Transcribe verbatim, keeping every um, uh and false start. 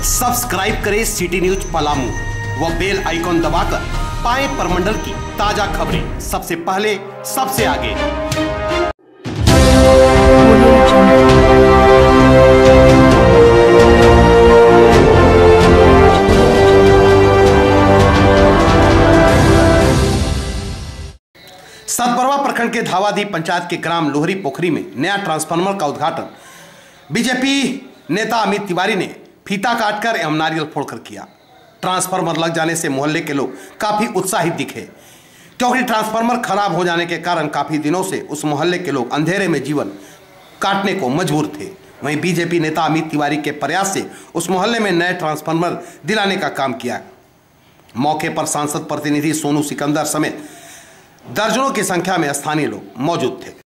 Subscribe करें city news Palamu व bell icon दबाकर पाएं परमंडल की ताजा खबरें सबसे पहले सबसे आगे। सतबरवा प्रखंड के धावादी पंचायत के ग्राम लोहरी पोखरी में नया ट्रांसफार्मर का उद्घाटन बीजेपी नेता अमित तिवारी ने फीता काटकर एवं नारियल फोड़कर किया। ट्रांसफार्मर लग जाने से मोहल्ले के लोग काफी उत्साहित दिखे, क्योंकि ट्रांसफार्मर खराब हो जाने के कारण काफी दिनों से उस मोहल्ले के लोग अंधेरे में जीवन काटने को मजबूर थे। वहीं बीजेपी नेता अमित तिवारी के प्रयास से उस मोहल्ले में नए ट्रांसफार्मर दिलाने का काम किया। मौके पर सांसद प्रतिनिधि सोनू सिकंदर समेत दर्जनों की संख्या में स्थानीय लोग मौजूद थे।